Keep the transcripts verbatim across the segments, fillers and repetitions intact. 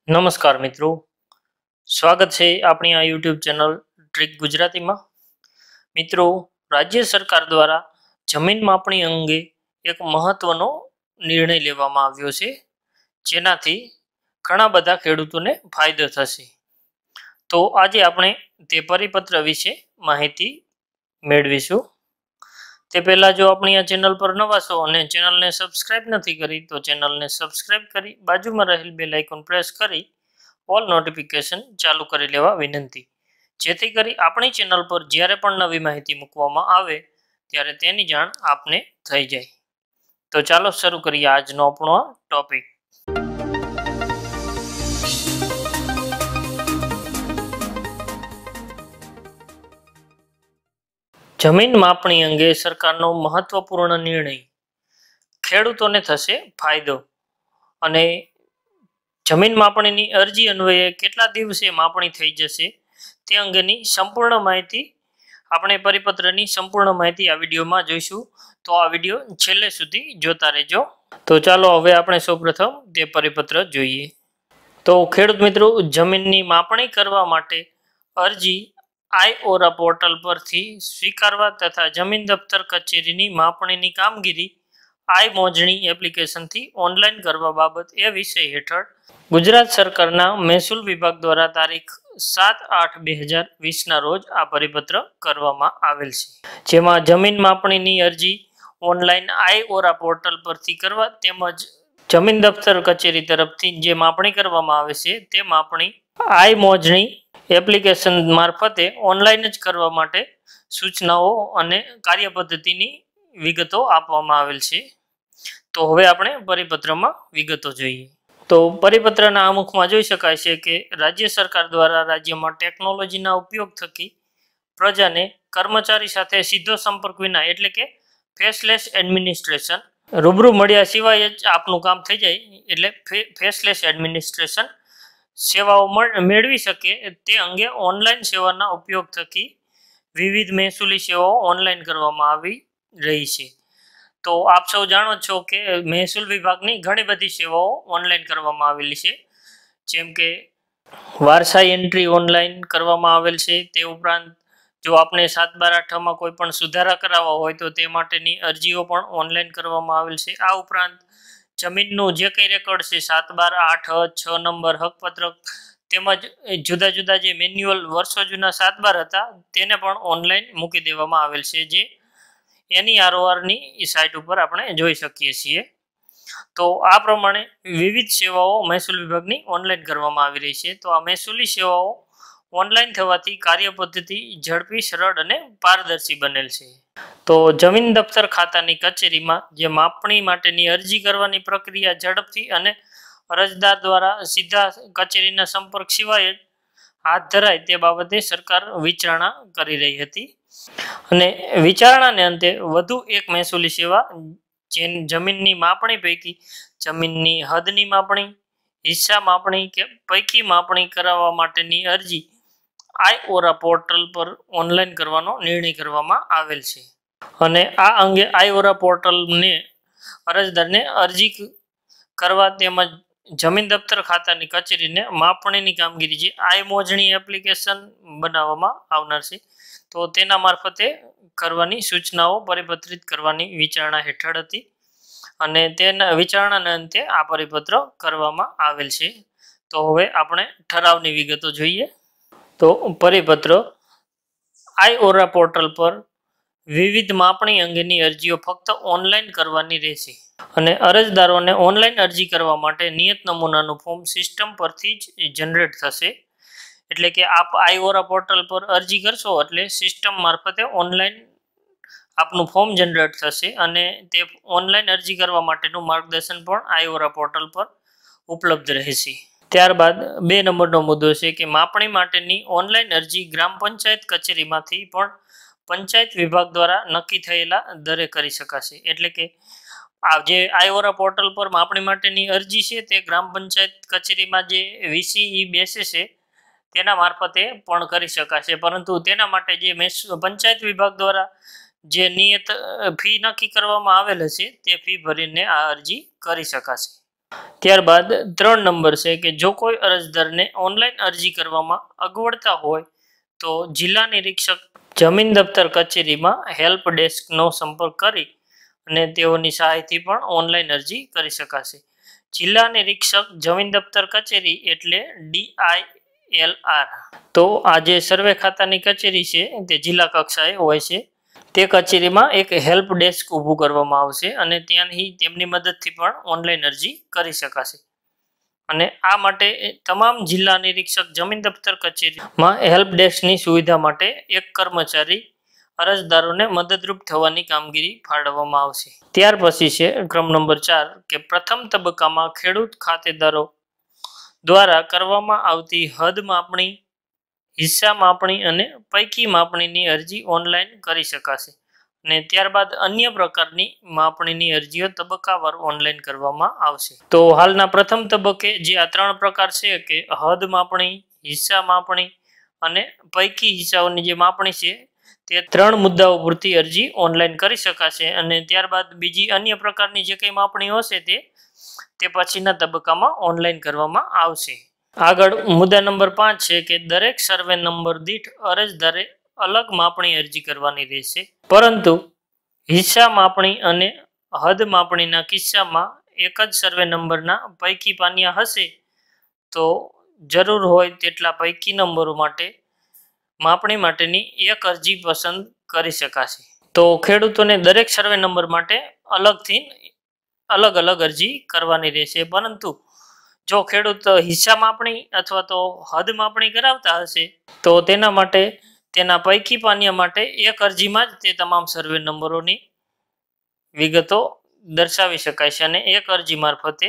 નમસ્કાર મિત્રો, સ્વાગત છે આપણી આ યુટ્યુબ ચેનલ ટ્રીક ગુજરાતીમાં। મિત્રો, રાજ્ય સરકાર દ્વારા જમીન માપણી અંગે એક મહત્વનો નિર્ણય લેવામાં આવ્યો છે, જેનાથી ઘણા બધા ખેડૂતોને ફાયદો થશે। તો આજે આપણે તે પરિપત્ર વિશે માહિતી મેળવીશું। તે પહેલાં જો આપણી આ ચેનલ પર નવા છો અને ચેનલને સબસ્ક્રાઇબ નથી કરી તો ચેનલને સબસ્ક્રાઇબ કરી બાજુમાં રહેલ બેલ આઇકોન પ્રેસ કરી ઓલ નોટિફિકેશન ચાલુ કરી લેવા વિનંતી, જેથી કરી આપણી ચેનલ પર જ્યારે પણ નવી માહિતી મૂકવામાં આવે ત્યારે તેની જાણ આપને થઈ જાય। તો ચાલો શરૂ કરીએ આજનો આપણો ટોપિક। જમીન માપણી અંગે સરકારનો મહત્વપૂર્ણ નિર્ણય, ખેડૂતોને થશે ફાયદો। અને જમીન માપણીની અરજી અન્વયે કેટલા દિવસે માપણી થઈ જશે તે અંગેની સંપૂર્ણ માહિતી આપણે પરિપત્રની સંપૂર્ણ માહિતી આ વિડીયોમાં જોઈશું, તો આ વિડીયો છેલ્લે સુધી જોતા રહેજો। તો ચાલો હવે આપણે સૌપ્રથમ તે પરિપત્ર જોઈએ। તો ખેડૂત મિત્રો, જમીનની માપણી કરવા માટે અરજી આઈ ઓરા પોર્ટલ પરથી સ્વીકારવા તથા જમીન દફતર કચેરીની માપણીની કામગીરી આઈ મોજણી એપ્લિકેશનથી ઓનલાઈન કરવા બાબત એ વિષય હેઠળ ગુજરાત સરકારના મહેસૂલ વિભાગ દ્વારા તારીખ સાત આઠ બે હજાર વીસના રોજ આ પરિપત્ર કરવામાં આવેલ છે, જેમાં જમીન માપણીની અરજી ઓનલાઈન આઈ ઓરા પોર્ટલ પરથી કરવા તેમજ જમીન દફતર કચેરી તરફથી જે માપણી કરવામાં આવે છે તે માપણી આઈ મોજણી એપ્લિકેશન મારફતે ઓનલાઈન જ કરવા માટે સૂચનાઓ અને કાર્યપદ્ધતિની વિગતો આપવામાં આવેલ છે। તો હવે આપણે પરિપત્રમાં વિગતો જોઈએ। તો પરિપત્રના આમુખમાં જોઈ શકાય છે કે રાજ્ય સરકાર દ્વારા રાજ્યમાં ટેકનોલોજીના ઉપયોગ થકી પ્રજાને કર્મચારી સાથે સીધો સંપર્ક વિના એટલે કે ફેસલેસ એડમિનિસ્ટ્રેશન રૂબરૂ મળ્યા સિવાય જ આપનું કામ થઈ જાય એટલે ફેસલેસ એડમિનિસ્ટ્રેશન સેવાઓ મેળવી શકે તે અંગે ઓનલાઈન સેવાના ઉપયોગ થકી વિવિધ મહેસૂલી સેવાઓ ઓનલાઈન કરવામાં આવી રહી છે। તો આપ સૌ જાણો છો કે મહેસૂલ વિભાગની ઘણી બધી સેવાઓ ઓનલાઈન કરવામાં આવેલી છે, જેમ કે વારસાઈ એન્ટ્રી ઓનલાઈન કરવામાં આવેલ છે। તે ઉપરાંત જો આપણે સાત બાર આઠમાં કોઈ પણ સુધારા કરાવવા હોય તો તે માટેની અરજીઓ પણ ઓનલાઈન કરવામાં આવેલ છે। આ ઉપરાંત જમીનનું જે કંઈ રેકોર્ડ છે સાત બાર આઠ છ નંબર હકપત્રક તેમજ જુદા જુદા જે મેન્યુઅલ વર્ષો જૂના સાત બાર હતા તેને પણ ઓનલાઈન મૂકી દેવામાં આવેલ છે, જે એની આરઓઆરની સાઇટ ઉપર આપણે જોઈ શકીએ છીએ। તો આ પ્રમાણે વિવિધ સેવાઓ મહેસૂલ વિભાગની ઓનલાઈન કરવામાં આવી રહી છે। તો આ મહેસૂલી સેવાઓ ઓનલાઈન થવાથી કાર્ય પદ્ધતિ ઝડપી, સરળ અને પારદર્શી બનેલ છે। તો જમીન દફતર ખાતાની કચેરીમાં જે માપણી માટેની અરજી કરવાની પ્રક્રિયા ઝડપથી અને અરજદાર દ્વારા સીધા કચેરીના સંપર્ક સિવાય જ હાથ ધરાય તે બાબતે સરકાર વિચારણા કરી રહી હતી, અને વિચારણાને અંતે વધુ એક મહેસૂલી સેવા જે જમીનની માપણી પૈકી જમીનની હદની માપણી, હિસ્સા માપણી કે પૈકી માપણી કરાવવા માટેની અરજી આઈ ઓરા પોર્ટલ પર ઓનલાઈન કરવાનો નિર્ણય કરવામાં આવેલ છે। અને આ અંગે આઈ ઓરા પોર્ટલને અરજદારને અરજી કરવા તેમજ જમીન દફતર ખાતાની કચેરીને માપણીની કામગીરી જે આઈ મોજણી એપ્લિકેશન બનાવવામાં આવનાર છે તો તેના મારફતે કરવાની સૂચનાઓ પરિપત્રિત કરવાની વિચારણા હેઠળ હતી, અને તેના વિચારણાના અંતે આ પરિપત્ર કરવામાં આવેલ છે। તો હવે આપણે ઠરાવની વિગતો જોઈએ। તો પરિપત્ર આઈ ઓરા પોર્ટલ પર વિવિધ માપણી અંગેની અરજીઓ ફક્ત ઓનલાઈન કરવાની રહેશે, અને અરજદારોને ઓનલાઈન અરજી કરવા માટે નિયત નમૂનાનું ફોર્મ સિસ્ટમ પરથી જ જનરેટ થશે। એટલે કે આપ આઈ ઓરા પોર્ટલ પર અરજી કરશો એટલે સિસ્ટમ મારફતે ઓનલાઈન આપનું ફોર્મ જનરેટ થશે, અને તે ઓનલાઈન અરજી કરવા માટેનું માર્ગદર્શન પણ આઈ ઓરા પોર્ટલ પર ઉપલબ્ધ રહેશે। ત્યારબાદ બે નંબરનો મુદ્દો છે કે માપણી માટેની ઓનલાઈન અરજી ગ્રામ પંચાયત કચેરીમાંથી પણ પંચાયત વિભાગ દ્વારા નક્કી થયેલા દરે કરી શકાશે। એટલે કે આ જે આઈ ઓરા પોર્ટલ પર માપણી માટેની અરજી છે તે ગ્રામ પંચાયત કચેરીમાં જે વીસી બેસે છે તેના મારફતે પણ કરી શકાશે, પરંતુ તેના માટે જે પંચાયત વિભાગ દ્વારા જે નિયત ફી નક્કી કરવામાં આવેલ હશે તે ફી ભરીને આ અરજી કરી શકાશે। ત્યારબાદ ત્રણ નંબર છે કે જો કોઈ અરજદારને ઓનલાઈન અરજી કરવામાં અગવડતા હોય તો જિલ્લા નિરીક્ષક જમીન દફતર કચેરીમાં હેલ્પ ડેસ્કનો સંપર્ક કરી અને તેઓની સહાયથી પણ ઓનલાઈન અરજી કરી શકાશે. જિલ્લા નિરીક્ષક જમીન દફતર કચેરી એટલે ડી આઈ એલ આર. તો આ જે સર્વે ખાતાની કચેરી છે તે જિલ્લા કક્ષાએ હોય છે. તે કચેરીમાં એક હેલ્પ ડેસ્ક ઊભું કરવામાં આવશે અને ત્યાંથી તેમની મદદથી પણ ઓનલાઈન અરજી કરી શકાશે. અને આ માટે તમામ જિલ્લા નિરીક્ષક જમીન દફતર કચેરીમાં હેલ્પ ડેસ્કની સુવિધા માટે એક કર્મચારી અરજદારોને મદદરૂપ થવાની કામગીરી ફાળવવામાં આવશે. ત્યાર પછી છે ક્રમ નંબર ચાર કે પ્રથમ તબક્કામાં ખેડૂત ખાતેદારો દ્વારા કરવામાં આવતી હદ માપણી, હિસ્સા માપણી અને પૈકી માપણીની અરજી ઓનલાઈન કરી શકાશે. અને ત્યારબાદ અન્ય પ્રકારની માપણીની અરજીઓ તબક્કાવાર ઓનલાઈન કરવામાં આવશે. તો હાલના પ્રથમ તબક્કે જે આ ત્રણ પ્રકાર છે કે હદ માપણી, હિસ્સા માપણી અને પૈકી હિસ્સાઓની જે માપણી છે તે ત્રણ મુદ્દાઓ પૂરતી અરજી ઓનલાઈન કરી શકાશે. અને ત્યારબાદ બીજી અન્ય પ્રકારની જે કંઈ માપણીઓ હશે તે તે પછીના તબક્કામાં ઓનલાઈન કરવામાં આવશે. આગળ મુદ્દા નંબર પાંચ છે કે દરેક સર્વે નંબર દીઠ અરજદારે અલગ માપણી અરજી કરવાની રહેશે, પરંતુ હિસ્સા માપણી અને હદ માપણીના કિસ્સામાં એક જ સર્વે નંબરના પૈકી પાનિયા હશે તો જરૂર હોય તેટલા પૈકી નંબરો માટે માપણી માટેની એક અરજી પસંદ કરી શકાશે. તો ખેડૂતોને દરેક સર્વે નંબર માટે અલગથી અલગ અલગ અરજી કરવાની રહેશે, પરંતુ જો ખેડૂત હિસ્સા માપણી અથવા તો હદ માપણી કરાવતા હશે તો તેના માટે તેના પૈકી પાનિયા માટે એક અરજીમાં જ તે તમામ સર્વે નંબરોની વિગતો દર્શાવી શકાય છે અને એક અરજી મારફતે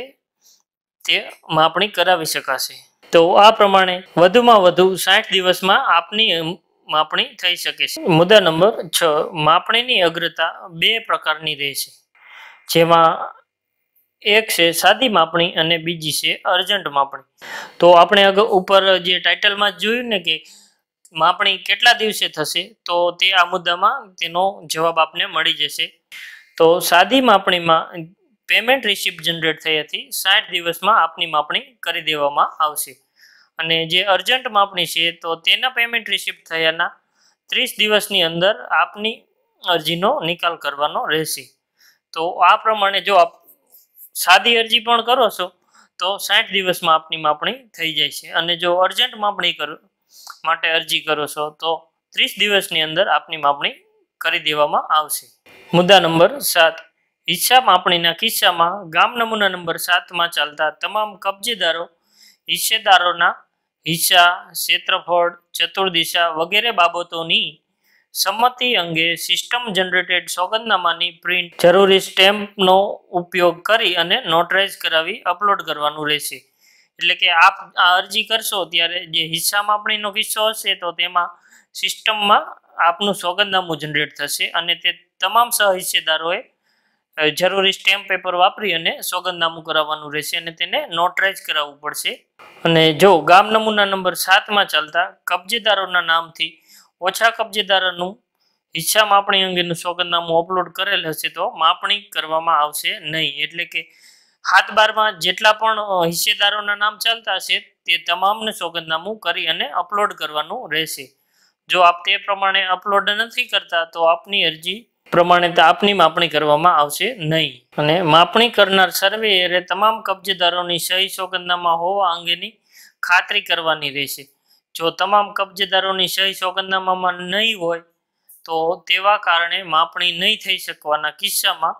તે માપણી કરાવી શકાશે. તો આ પ્રમાણે વધુમાં વધુ સાઠ દિવસમાં આપની માપણી થઈ શકે છે. મુદ્દા નંબર છ માપણીની અગ્રતા બે પ્રકારની રહેશે, જેમાં એક છે સાદી માપણી અને બીજી છે અર્જન્ટ માપણી. તો આપણે અગાઉ ઉપર જે ટાઇટલમાં જોયું ને કે માપણી કેટલા દિવસે થશે, તો તે આ મુદ્દામાં તેનો જવાબ આપને મળી જશે. તો સાદી માપણીમાં પેમેન્ટ રિસિપ્ટ જનરેટ થઈ હતી સાઠ દિવસમાં આપની માપણી કરી દેવામાં આવશે. અને જે અર્જન્ટ માપણી છે તો તેના પેમેન્ટ રિસિપ્ટ થયાના ત્રીસ દિવસની અંદર આપની અરજીનો નિકાલ કરવાનો રહેશે. તો આ પ્રમાણે જો આપ સાદી અરજી પણ કરો છો તો સાઠ દિવસમાં આપની માપણી થઈ જાય છે, અને જો અર્જન્ટ માપણી કરો માટે અરજી કરો છો તો ત્રીસ દિવસની અંદર આપની માપણી કરી દેવામાં આવશે. મુદ્દા નંબર સાત હિસ્સા માપણીના કિસ્સામાં ગામ નમૂના નંબર સાતમાં ચાલતા તમામ કબજેદારો હિસ્સેદારોના હિસ્સા, ક્ષેત્રફળ, ચતુર્દિશા વગેરે બાબતોની સંમતિ અંગે સિસ્ટમ જનરેટેડ સોગંદનામાની પ્રિન્ટ જરૂરી સ્ટેમ્પનો ઉપયોગ કરી અને નોટરાઇઝ કરાવી અપલોડ કરવાનું રહેશે. એટલે કે આપ આ અરજી કરશો ત્યારે જે હિસ્સા માપણીનો કિસ્સો હશે તો તેમાં સિસ્ટમમાં આપનું સોગંદનામું જનરેટ થશે અને તે તમામ સહિસ્સેદારોએ જરૂરી સ્ટેમ્પ પેપર વાપરી અને સોગંદનામું કરાવવાનું રહેશે અને તેને નોટરાઇઝ કરાવવું પડશે. અને જો ગામ નમૂના નંબર સાતમાં ચાલતા કબજેદારોના નામથી ઓછા કબજેદારોનું હિસ્સા માપણી અંગેનું સોગંદનામું અપલોડ કરેલ હશે તો માપણી કરવામાં આવશે નહીં. એટલે કે હાથ બારમાં જેટલા પણ હિસ્સેદારોના નામ ચાલતા હશે તે તમામને સોગંદનામું કરી અને અપલોડ કરવાનું રહેશે. જો આપ તે પ્રમાણે અપલોડ નથી કરતા તો આપની અરજી પ્રમાણે આપની માપણી કરવામાં આવશે નહીં. અને માપણી કરનાર સર્વેયરે તમામ કબજેદારોની સહી સોગંદનામા હોવા અંગેની ખાતરી કરવાની રહેશે. જો તમામ કબજેદારોની સહી સોગંદનામામાં નહીં હોય તો તેવા કારણે માપણી નહીં થઈ શકવાના કિસ્સામાં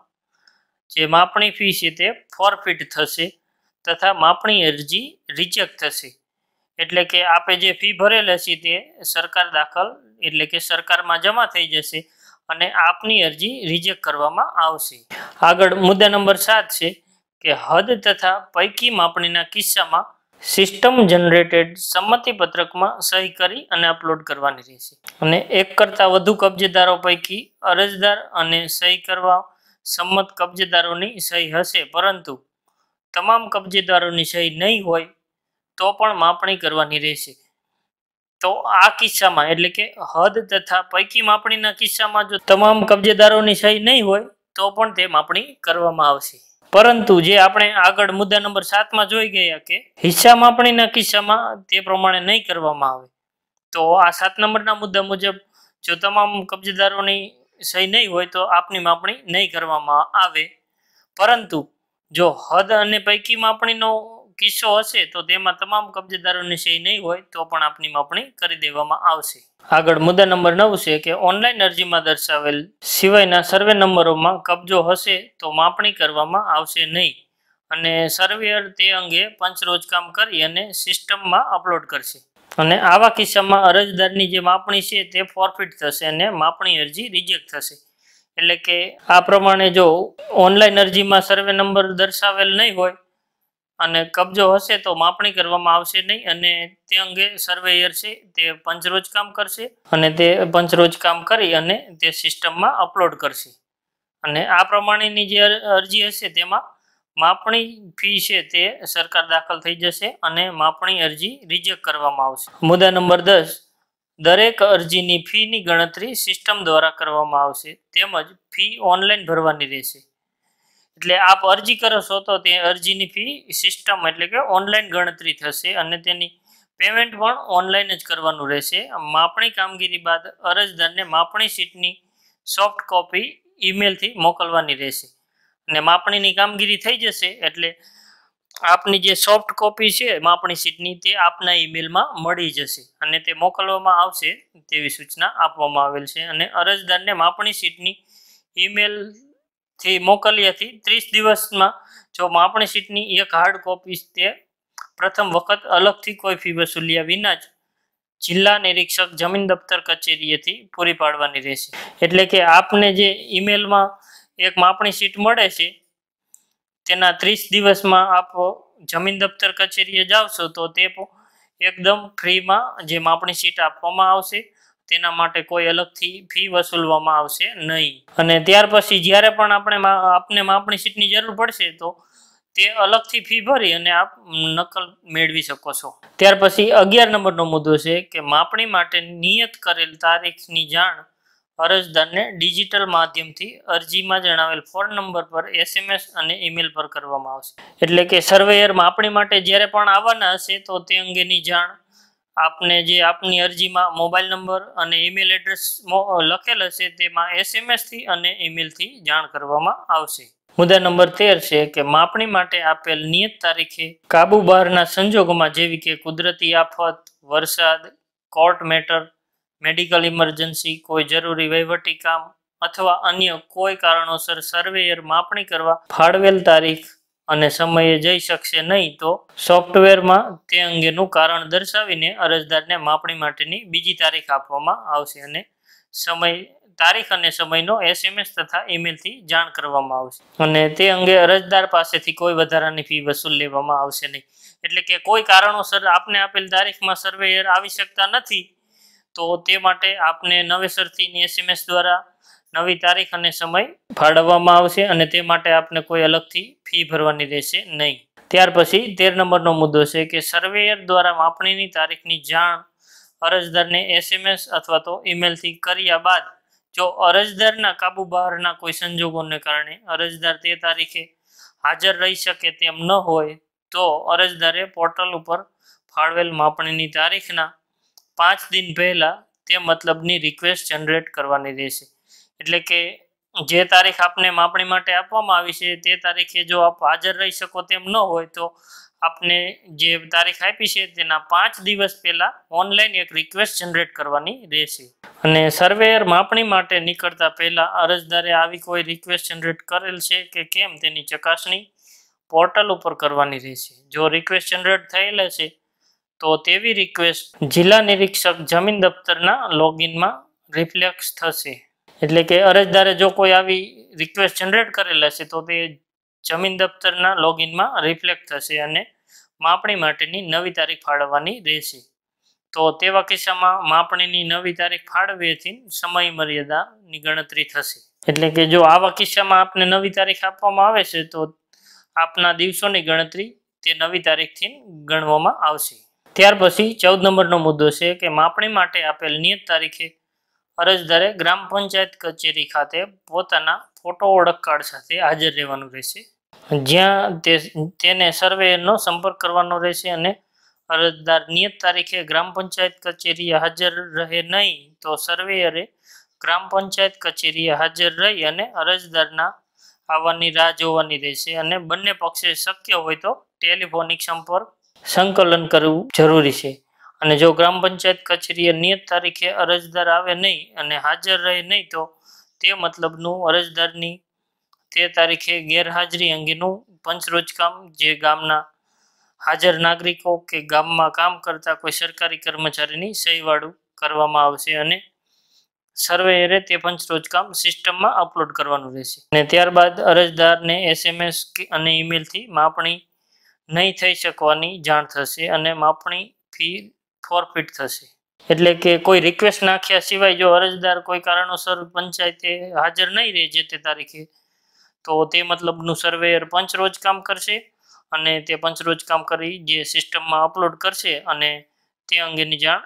જે માપણી ફી છે તે ફોરફિટ થશે તથા માપણી અરજી રિજેક્ટ થશે. એટલે કે આપે જે ફી ભરેલ હશે તે સરકાર દાખલ એટલે કે સરકારમાં જમા થઈ જશે અને આપની અરજી રિજેક્ટ કરવામાં આવશે. આગળ મુદ્દા નંબર સાત છે કે હદ તથા પૈકી માપણીના કિસ્સામાં સિસ્ટમ જનરેટેડ સંમતિ પત્રકમાં સહી કરી અને અપલોડ કરવાની રહેશે. અને એક કરતાં વધુ કબજેદારો પૈકી અરજદાર અને સહી કરવા સંમત કબજેદારોની સહી હશે, પરંતુ તમામ કબજેદારોની સહી નહીં હોય તો પણ માપણી કરવાની રહેશે. તો આ કિસ્સામાં એટલે કે હદ તથા પૈકી માપણીના કિસ્સામાં જો તમામ કબજેદારોની સહી નહીં હોય તો પણ તે માપણી કરવામાં આવશે. પરંતુ જે આપણે આગળ મુદ્દા નંબર સાતમાં જોઈ ગયા કે હિસ્સા માપણીના કિસ્સામાં તે પ્રમાણે નહીં કરવામાં આવે, તો આ સાત નંબરના મુદ્દા મુજબ જો તમામ કબજેદારોની સહી નહીં હોય તો આપની માપણી નહીં કરવામાં આવે, પરંતુ જો હદ અને પૈકી માપણીનો કિસ્સો હશે તો તેમાં તમામ કબજેદારોની સહી નહીં હોય તો પણ આપની માપણી કરી દેવામાં આવશે. આગળ મુદ્દા નંબર નવ છે કે ઓનલાઈન અરજીમાં દર્શાવેલ સિવાયના સર્વે નંબરોમાં કબજો હશે તો માપણી કરવામાં આવશે નહીં અને સર્વેયર તે અંગે પંચરોજ કામ કરી અને સિસ્ટમમાં અપલોડ કરશે. અને આવા કિસ્સામાં અરજદારની જે માપણી છે તે ફોરફિટ થશે અને માપણી અરજી રિજેક્ટ થશે. એટલે કે આ પ્રમાણે જો ઓનલાઈન અરજીમાં સર્વે નંબર દર્શાવેલ નહીં હોય અને કબજો હશે તો માપણી કરવામાં આવશે નહીં અને તે અંગે સર્વેયર છે તે પંચરોજ કામ કરશે અને તે પંચરોજ કામ કરી અને તે સિસ્ટમમાં અપલોડ કરશે. અને આ પ્રમાણેની જે અરજી હશે તેમાં માપણી ફી છે તે સરકાર દાખલ થઈ જશે અને માપણી અરજી રિજેક્ટ કરવામાં આવશે. મુદ્દા નંબર દસ, દરેક અરજીની ફીની ગણતરી સિસ્ટમ દ્વારા કરવામાં આવશે તેમજ ફી ઓનલાઈન ભરવાની રહેશે. એટલે આપ અરજી કરો છો તો તે અરજીની ફી સિસ્ટમ એટલે કે ઓનલાઈન ગણતરી થશે અને તેની પેમેન્ટ પણ ઓનલાઈન જ કરવાનું રહેશે. માપણી કામગીરી બાદ અરજદારને માપણી શીટની સોફ્ટ કોપી ઈમેલથી મોકલવાની રહેશે અને માપણીની કામગીરી થઈ જશે એટલે આપની જે સોફ્ટ કોપી છે માપણી શીટની તે આપના ઈમેલમાં મળી જશે અને તે મોકલવામાં આવશે તેવી સૂચના આપવામાં આવેલ છે. અને અરજદારને માપણી શીટની ઈમેલ થી મોકલ્યાથી ત્રીસ દિવસમાં જો માપણી શીટની એક હાર્ડ કોપી તે પ્રથમ વખત અલગથી કોઈ ફી વસૂલ્યા વિના જ જિલ્લા નિરીક્ષક જમીન દફતર કચેરીએથી પૂરી પાડવાની રહેશે. એટલે કે આપને જે ઈમેલમાં એક માપણી શીટ મળે છે તેના ત્રીસ દિવસમાં આપ જમીન દફતર કચેરીએ જાવશો તો તે એકદમ ફ્રીમાં જે માપણી શીટ આપવામાં આવશે તેના માટે કોઈ અલગથી ફી વસૂલવામાં આવશે નહીં. અને ત્યાર પછી જ્યારે પણ આપણે આપને માપણી શીટની જરૂર પડશે તો તે અલગથી ફી ભરી અને આપ નકલ મેળવી શકો છો. ત્યાર પછી અગિયાર નંબરનો મુદ્દો છે કે માપણી માટે નિયત કરેલ તારીખની જાણ અરજદારને ડિજિટલ માધ્યમથી અરજીમાં જણાવેલ ફોન નંબર પર એસએમએસ અને ઈમેલ પર કરવામાં આવશે. એટલે કે સર્વેયર માપણી માટે જ્યારે પણ આવવાના હશે તો તે અંગેની જાણ આપને જે આપની અરજીમાં મોબાઈલ નંબર અને ઈમેલ એડ્રેસ લખેલ હશે તેમાં એસએમએસથી અને ઈમેલથી જાણ કરવામાં આવશે. મુદ્દા નંબર તેર છે કે માપણી માટે આપેલ નિયત તારીખે કાબુ બહારના સંજોગોમાં જેવી કે કુદરતી આફત, વરસાદ, કોર્ટ મેટર, મેડિકલ ઇમરજન્સી, કોઈ જરૂરી વહીવટી કામ અથવા અન્ય કોઈ કારણોસર સર્વેયર માપણી કરવા ફાળવેલ તારીખ અને સમયે જઈ શકશે નહીં તો સોફ્ટવેરમાં તે અંગેનું કારણ દર્શાવીને અરજદારને માપણી માટેની બીજી તારીખ આપવામાં આવશે અને સમય તારીખ અને સમયનો એસએમએસ તથા ઈમેલથી જાણ કરવામાં આવશે. અને તે અંગે અરજદાર પાસેથી કોઈ વધારાની ફી વસૂલ લેવામાં આવશે નહીં. એટલે કે કોઈ કારણોસર આપને આપેલ તારીખમાં સર્વેયર આવી શકતા નથી તો તે માટે આપને નવેસરથી એસએમએસ દ્વારા નવી તારીખ અને સમય ફાળવવામાં આવશે અને તે માટે આપને કોઈ અલગથી ફી ભરવાની રહેશે નહીં. ત્યાર પછી તેર નંબરનો મુદ્દો છે કે સર્વેયર દ્વારા માપણીની તારીખની જાણ અરજદારને એસએમએસ અથવા તો ઈમેલથી કર્યા બાદ જો અરજદારના કાબુ બહારના કોઈ સંજોગોને કારણે અરજદાર તે તારીખે હાજર રહી શકે તેમ ન હોય તો અરજદારે પોર્ટલ ઉપર ફાળવેલ માપણીની તારીખના પાંચ દિન પહેલા તે મતલબની રિક્વેસ્ટ જનરેટ કરવાની રહેશે. એટલે કે જે તારીખ આપને માપણી માટે આપવામાં આવી છે તે તારીખે જો આપ હાજર રહી શકો તેમ ન હોય તો આપને જે તારીખ આપી છે તેના પાંચ દિવસ પહેલા ઓનલાઈન એક રિક્વેસ્ટ જનરેટ કરવાની રહેશે. અને સર્વેયર માપણી માટે નીકળતા પહેલા અરજદારે આવી કોઈ રિક્વેસ્ટ જનરેટ કરેલ છે કે કેમ તેની ચકાસણી પોર્ટલ ઉપર કરવાની રહેશે. જો રિક્વેસ્ટ જનરેટ થયેલ છે તો તેવી રિક્વેસ્ટ જિલ્લા નિરીક્ષક જમીન દફતરના લોગિનમાં રિફ્લેક્સ થશે. એટલે કે અરજદારે જો કોઈ આવી રિક્વેસ્ટ જનરેટ કરેલ હશે તો તે જમીન દફતરના લોગિનમાં રિફ્લેક્ટ થશે અને માપણી માટેની નવી તારીખ ફાળવવાની રહેશે. તો તેવા કિસ્સામાં માપણીની નવી તારીખ ફાળવવાથી સમય મર્યાદાની ગણતરી થશે. એટલે કે જો આવા કિસ્સામાં આપને નવી તારીખ આપવામાં આવે છે તો આપના દિવસોની ગણતરી તે નવી તારીખથી ગણવામાં આવશે. ત્યાર પછી ચૌદ નંબરનો મુદ્દો છે કે માપણી માટે આપેલ નિયત તારીખે અરજદારે ગ્રામ પંચાયત કચેરી ખાતે પોતાના ફોટો ઓળખ કાર્ડ સાથે હાજર રહેવાનું રહેશે. જ્યાં તે તેને સર્વેયરનો સંપર્ક કરવાનો રહેશે અને અરજદાર નિયત તારીખે ગ્રામ પંચાયત કચેરીએ હાજર રહે નહીં તો સર્વેયરે ગ્રામ પંચાયત કચેરીએ હાજર રહી અને અરજદારના આવવાની રાહ જોવાની રહેશે અને બંને પક્ષે શક્ય હોય તો ટેલિફોનિક સંપર્ક સંકલન કરવું જરૂરી છે. અને જો ગ્રામ પંચાયત કચેરીએ નિયત તારીખે અરજદાર આવે નહીં અને હાજર રહે નહીં તો તે મતલબનું અરજદારની તે તારીખે ગેરહાજરી અંગેનું પંચરોજ કામ જે ગામના હાજર નાગરિકો કે ગામમાં કામ કરતા કોઈ સરકારી કર્મચારીની સહીવાળું કરવામાં આવશે અને સર્વેયરે તે પંચરોજ કામ સિસ્ટમમાં અપલોડ કરવાનું રહેશે. અને ત્યારબાદ અરજદારને એસએમએસ અને ઈમેલથી માપણી નહીં થઈ શકવાની જાણ થશે અને માપણી ફી ફોરફીટ થશે. એટલે કે કોઈ રિક્વેસ્ટ નાખ્યા સિવાય જો અરજદાર કોઈ કારણોસર પંચાયતે હાજર નહીં રહે જે તે તારીખે તો તે મતલબનું સર્વેયર પંચરોજ કામ કરશે અને તે પંચરોજ કામ કરી જે સિસ્ટમમાં અપલોડ કરશે અને તે અંગેની જાણ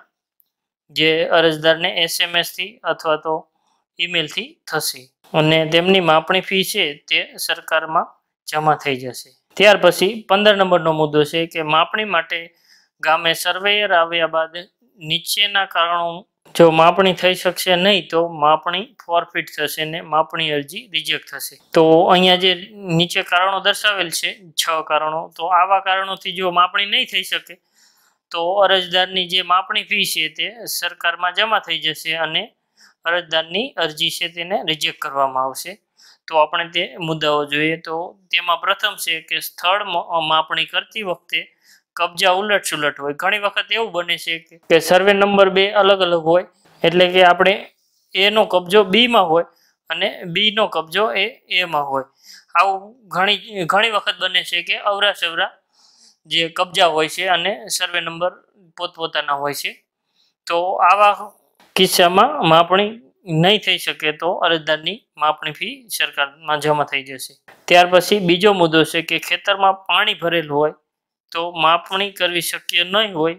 જે અરજદારને એસએમએસથી અથવા તો ઈમેલથી થશે અને તેમની માપણી ફી છે તે સરકારમાં જમા થઈ જશે. ત્યાર પછી પંદર નંબરનો મુદ્દો છે કે માપણી માટે ગામે સર્વેયર આવ્યા બાદ નીચેના કારણો જો માપણી થઈ શકશે નહીં તો માપણી ફોરફીટ થશે ને માપણી અરજી રિજેક્ટ થશે. તો અહીંયા જે નીચે કારણો દર્શાવેલ છે છ કારણો, તો આવા કારણોથી જો માપણી નહીં થઈ શકે તો અરજદારની જે માપણી ફી છે તે સરકારમાં જમા થઈ જશે અને અરજદારની અરજી છે તેને રિજેક્ટ કરવામાં આવશે. તો આપણે તે મુદ્દાઓ જોઈએ. તો તેમાં પ્રથમ છે કે સ્થળ માપણી કરતી વખતે કબજા ઉલટ સુલટ હોય. ઘણી વખત એવું બને છે કે સર્વે નંબર બે અલગ અલગ હોય, એટલે કે આપણે એ નો કબજો બી માં હોય અને બી નો કબજો એ એ માં હોય. આવું ઘણી ઘણી વખત બને છે કે અવરા સવરા જે કબજા હોય છે અને સર્વે નંબર પોતપોતાના હોય છે. તો આવા કિસ્સામાં માપણી નહીં થઈ શકે તો અરજદારની માપણી ફી સરકારમાં જમા થઈ જશે. ત્યાર પછી બીજો મુદ્દો છે કે ખેતરમાં પાણી ભરેલું હોય તો માપણી કરવી શક્ય નહીં હોય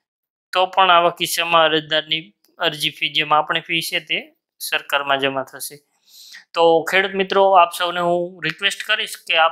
તો પણ આવા કિસ્સામાં અરજદારની અરજી ફી જે માપણી ફી છે તે સરકારમાં જમા થશે. તો ખેડૂત મિત્રો, આપ સૌને હું રિક્વેસ્ટ કરીશ કે આપ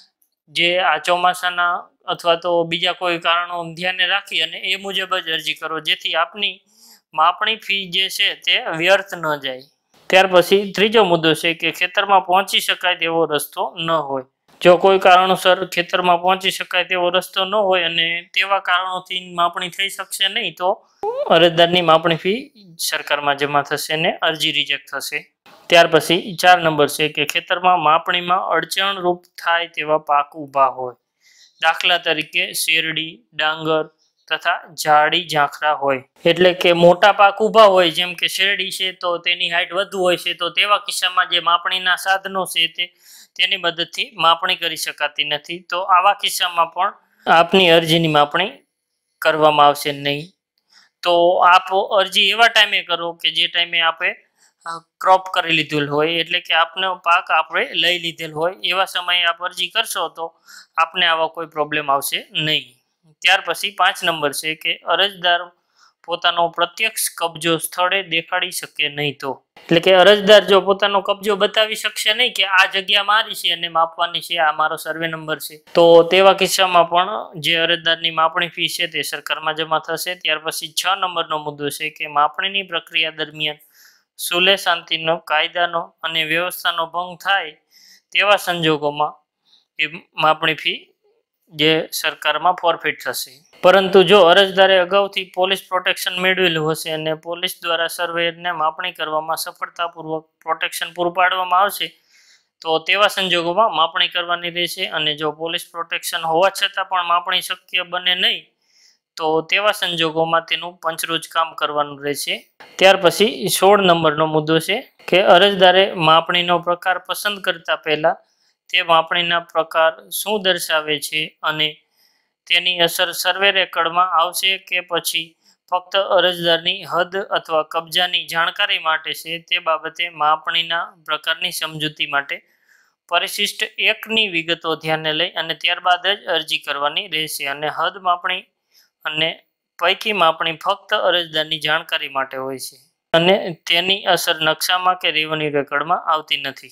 જે આ ચોમાસાના અથવા તો બીજા કોઈ કારણો ધ્યાને રાખી અને એ મુજબ જ અરજી કરો જેથી આપની માપણી ફી જે છે તે વ્યર્થ ન જાય. ત્યાર પછી ત્રીજો મુદ્દો છે કે ખેતરમાં પહોંચી શકાય તેવો રસ્તો ન હોય. જો કોઈ કારણોસર ખેતરમાં પહોંચી શકાય તેવો રસ્તો ન હોય અને તેવા કારણોથી માપણી થઈ શકશે નહીં તો અરજદારની માપણી ફી સરકારમાં જમા થશે અને અરજી રિજેક્ટ થશે. ત્યાર પછી ચાર નંબર છે કે ખેતરમાં માપણીમાં અડચણરૂપ થાય તેવા પાક ઊભા હોય. દાખલા તરીકે શેરડી, ડાંગર તથા ઝાડી ઝાંખરા હોય. એટલે કે મોટા પાક ઊભા હોય, જેમ કે શેરડી છે તો તેની હાઈટ વધુ હોય છે, તો તેવા કિસ્સામાં જે માપણીના સાધનો છે તે તેની મદદથી માપણી કરી શકાતી નથી. તો આવા કિસ્સામાં પણ આપની અરજીની માપણી કરવામાં આવશે નહીં. તો આપ અરજી એવા ટાઈમે કરો કે જે ટાઈમે આપે ક્રોપ કરી લીધેલ હોય, એટલે કે આપનો પાક આપણે લઈ લીધેલ હોય એવા સમયે આપ અરજી કરશો તો આપને આવા કોઈ પ્રોબ્લેમ આવશે નહીં. ત્યાર પછી પાંચ નંબર છે કે અરજદાર પોતાનો પ્રત્યક્ષ કબજો સ્થળે દેખાડી શકે નહીં તો. એટલે કે અરજદાર જો પોતાનો કબજો બતાવી શકશે નહીં કે આ જગ્યા મારી છે અને માપવાની છે, આ મારો સર્વે નંબર છે, તો તેવા કિસ્સામાં પણ જે અરજદારની માપણી ફી છે તે સરકારમાં જમા થશે. ત્યાર પછી છ નંબરનો મુદ્દો છે કે માપણીની પ્રક્રિયા દરમિયાન સુલે શાંતિનો, કાયદાનો અને વ્યવસ્થાનો ભંગ થાય તેવા સંજોગોમાં એ માપણી ફી જે સરકારમાં ફોરફીટ થશે. પરંતુ જો અરજદારે અગાઉથી પોલીસ પ્રોટેક્શન મેળવેલું હશે અને પોલીસ દ્વારા સર્વેયરને માપણી કરવામાં સફળતાપૂર્વક પ્રોટેક્શન પૂરું પાડવામાં આવશે તો તેવા સંજોગોમાં માપણી કરવાની રહેશે. અને જો પોલીસ પ્રોટેક્શન હોવા છતાં પણ માપણી શક્ય બને નહીં તો તેવા સંજોગોમાં તેનું પંચરોજ કામ કરવાનું રહેશે. ત્યાર પછી સોળ નંબરનો મુદ્દો છે કે અરજદારે માપણીનો પ્રકાર પસંદ કરતા પહેલા તે માપણીના પ્રકાર શું દર્શાવે છે અને તેની અસર સર્વે રેકર્ડમાં આવશે કે પછી ફક્ત અરજદારની હદ અથવા કબજાની જાણકારી માટે છે તે બાબતે માપણીના પ્રકારની સમજૂતી માટે પરિશિષ્ટ એકની વિગતો ધ્યાને લઈ અને ત્યારબાદ જ અરજી કરવાની રહેશે. અને હદ માપણી અને પૈકી માપણી ફક્ત અરજદારની જાણકારી માટે હોય છે અને તેની અસર નકશામાં કે રેવન્યુ રેકર્ડમાં આવતી નથી.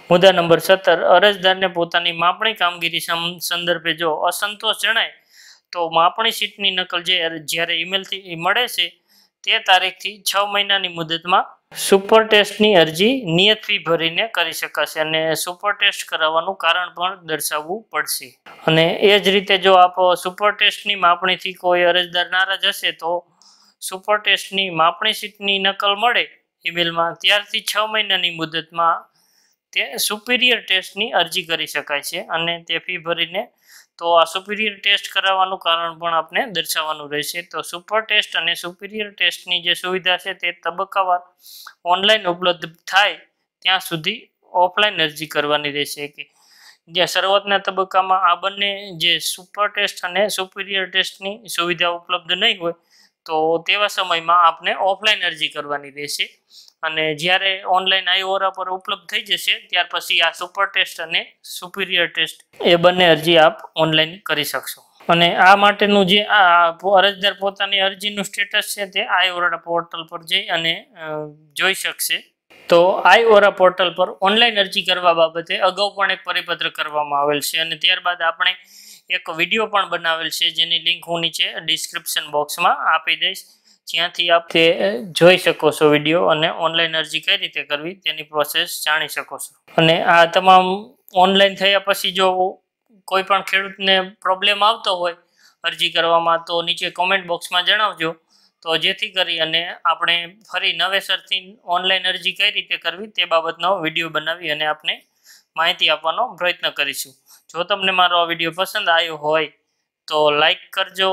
મુદ્દા નંબર સત્તર, અરજદારને પોતાની માપણી કામગીરી સંદર્ભે જો અસંતોષ જણાય તો માપણી શીટની નકલ જે જ્યારે ઈમેલથી મળે છે તે તારીખથી છ મહિનાની મુદતમાં સુપર ટેસ્ટની અરજી નિયત ફી ભરીને કરી શકાશે અને સુપર ટેસ્ટ કરાવવાનું કારણ પણ દર્શાવવું પડશે. અને એ જ રીતે જો આપ સુપર ટેસ્ટની માપણીથી કોઈ અરજદાર નારાજ હશે તો સુપર ટેસ્ટની માપણી શીટની નકલ મળે ઈમેલમાં ત્યારથી છ મહિનાની મુદતમાં તે સુપિરિયર ટેસ્ટની અરજી કરી શકાય છે અને તે ફી ભરીને તો આ સુપિરિયર ટેસ્ટ કરાવવાનું કારણ પણ આપણે દર્શાવવાનું રહેશે. તો સુપર ટેસ્ટ અને સુપિરિયર ટેસ્ટની જે સુવિધા છે તે તબક્કાવાર ઓનલાઈન ઉપલબ્ધ થાય ત્યાં સુધી ઓફલાઈન અરજી કરવાની રહેશે. કે જ્યાં શરૂઆતના તબક્કામાં આ બંને જે સુપર ટેસ્ટ અને સુપિરિયર ટેસ્ટની સુવિધા ઉપલબ્ધ નહીં હોય તો તેવા સમયમાં આપને ઓફલાઈન અરજી કરવાની રહેશે અને જ્યારે ઓનલાઈન આઈઓરા પર ઉપલબ્ધ થઈ જશે ત્યાર પછી આ સુપર ટેસ્ટ અને સુપિરિયર ટેસ્ટ એ બંને અરજી આપ ઓનલાઈન કરી શકશો. અને આ માટેનું જે આ અરજદાર પોતાની અરજીનું સ્ટેટસ છે તે આઈઓરા પોર્ટલ પર જઈ અને જોઈ શકશે. તો આઈઓરા પોર્ટલ પર ઓનલાઈન અરજી કરવા બાબતે અગાઉ પણ એક પરિપત્ર કરવામાં આવેલ છે અને ત્યારબાદ આપણે એક વિડીયો પણ બનાવેલ છે જેની લિંક હું નીચે ડિસ્ક્રિપ્શન બોક્સમાં આપી દઈશ, જ્યાંથી આપ તે જોઈ શકો છો વિડીયો અને ઓનલાઈન અરજી કઈ રીતે કરવી તેની પ્રોસેસ જાણી શકો છો. અને આ તમામ ઓનલાઈન થયા પછી જો કોઈ પણ ખેડૂતને પ્રોબ્લેમ આવતો હોય અરજી કરવામાં તો નીચે કોમેન્ટ બોક્સમાં જણાવજો, તો જેથી કરી અને આપણે ફરી નવેસરથી ઓનલાઈન અરજી કઈ રીતે કરવી તે બાબતનો વિડીયો બનાવી અને આપને માહિતી આપવાનો પ્રયત્ન કરીશું. જો તમને મારો આ વિડીયો પસંદ આવ્યો હોય તો લાઈક કરજો,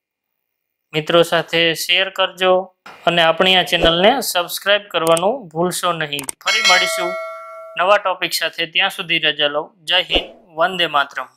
મિત્રો સાથે શેર કરજો અને આપણી આ ચેનલને સબસ્ક્રાઈબ કરવાનું ભૂલશો નહીં. ફરી મળીશું નવા ટોપિક સાથે, ત્યાં સુધી રજા લો. જય હિન્દ, વંદે માતરમ.